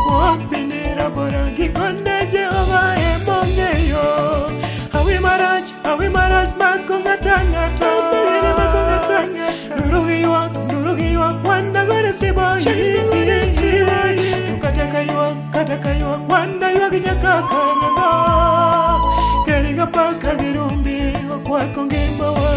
Kuok pinira borangi konde Jehova emongeyo. Awi marach mako ngata ngata. Nurugi yuak wanda gore siboyi. Kataka yuak wanda yuak nyakaka nanga. Keringa paka girumbi wakwako ngimbawa.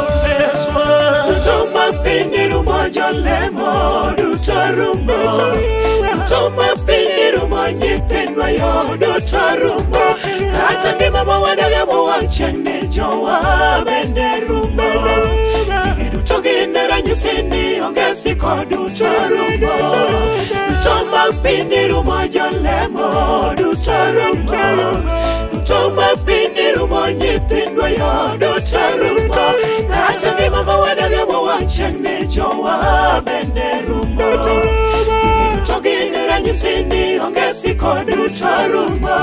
Utoma piniru moja lemo dutarumba. Utoma piniru monyithenwa yo dutarumba. Kata ngimama wadaga mwachane jowa benderumba. Togenda ranyisini ongesi kodutarumba. Utoma piniru moja lemo dutarumba. Utoma piniru monyithenwa yo dutarumba. Kata ngimama wadaga mwachane jowa benderumba. Togenda ranyisini ongesi kodutarumba.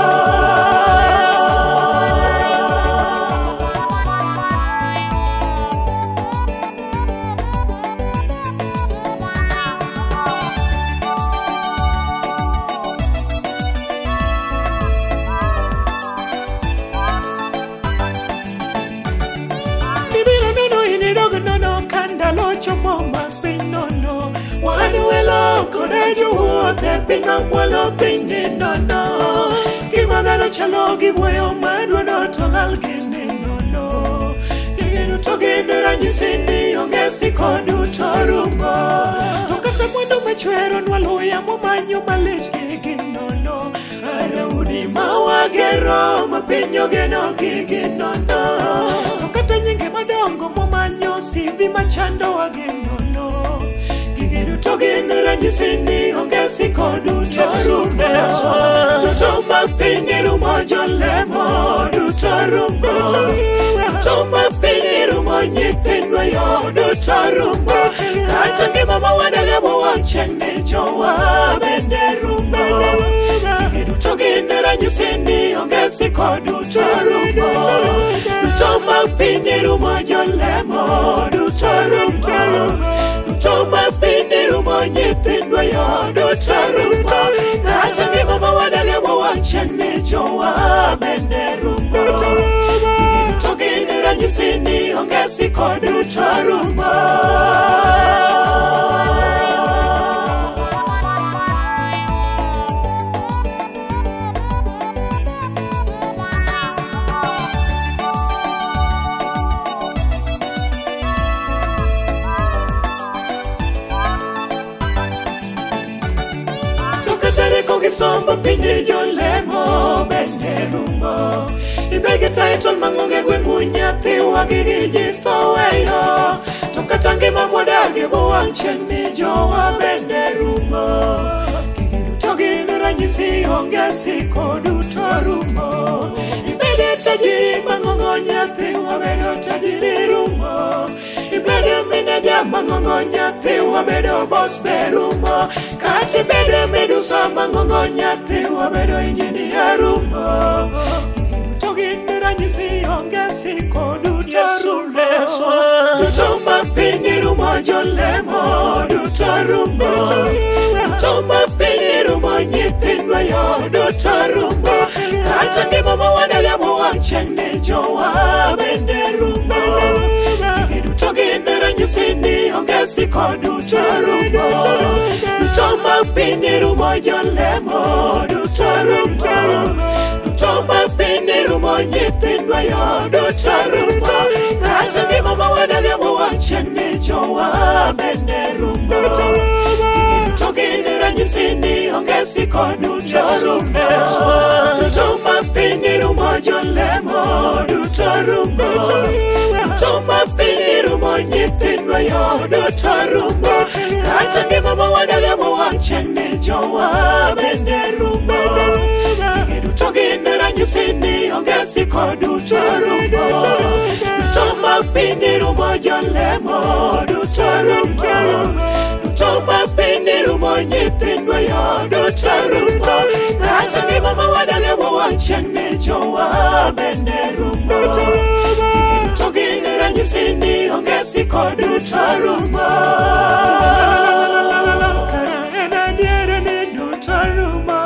Pingamwalo pininono. Kimadano chalo gibueyo madwa no tolal kininono. Kigenu togene ranyisini ongesi kodu torumba. Tokata mwendo mechwero nwaluya mumanyo malich giginono. Araudi mawagero mapinyo geno giginono. Tokata nyinge madongo mumanyo sivi machando waginono. Togene ranyisini ongesi kodu torumba. Utoma piniru moja lemo dutarumba. Utoma piniru monyithenwa yo dutarumba. Kata ngimama wadaga mwachane jowa benderumba. Togene ranyisini ongesi kodu torumba. Utoma piniru moja lemo dutarumba. Utoma piniru monyithenwa yo dutarumba. Kata ngimama wadaga mwachane jowa benderumba. Togene ranyisini ongesi kodu torumba. Somba pinde jolemo benderumba. Ibege title mangonge gwengunya thiwa gigi thoweyo. Tokatange mamwadage bowanchene jowa benderumba. Kigiru togine ranyisi ongesi kodu torumba. Ibege tajiri mangongonya thiwa bedo tajiri rumba. Ibege meneja mangongonya thiwa bedo boss berumba. Kati bedo medusa mangongonya thiwa bedo engineer rumba. Togine ranyisi ongesi kodu torumba. Utoma piniru moja lemo dutarumba. Utoma piniru monyithenwa yo dutarumba. Kata ngimama wadaga mwachane jowa benderumba. Togene ranyisini ongesi kodu torumba. Utoma piniru moja lemo dutarumba. Utoma piniru monyithenwa yo dutarumba. Kata ngimama wadaga mwachane jowa benderumba. Togene ranyisini ongesi kodu torumba. Utoma piniru moja lemo dutarumba. Utoma piniru monyithenwa yo dutarumba. Kata ngimama wadaga mwachane jowa benderumba. Togene ranyisini ongesi kodu torumba. Utoma piniru moja lemo dutarumba. Utoma piniru monyithenwa yo dutarumba. Kata ngimama wadaga mwachane jowa benderumba. Togene ranyisini ongesi kodu torumba. Kara ena diere ni dutarumba.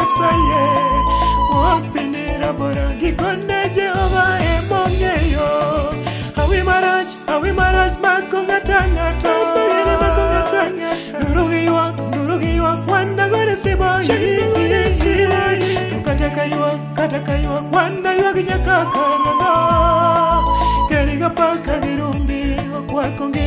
Nyasaye wuok piny rabora gikone Jehova emong'eyo hawi marach mako ng'ata ng'ata nuru gi ywak wanda gore siboyi kata kayuak wanda ywak nyaka karang'o keriga paka gi rumbi okwako